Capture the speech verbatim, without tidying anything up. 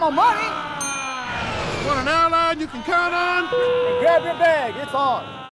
my money. Want an airline you can count on? And grab your bag, it's on.